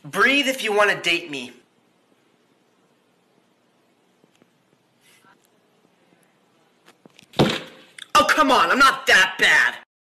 Breathe if you want to date me. Oh, come on, I'm not that bad.